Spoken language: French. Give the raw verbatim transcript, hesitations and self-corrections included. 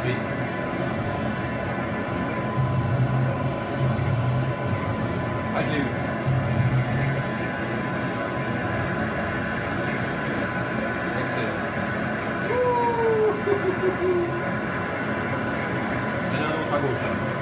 Parfait. Ah, je l'ai eu. Excellent. Maintenant, à gauche. Hein.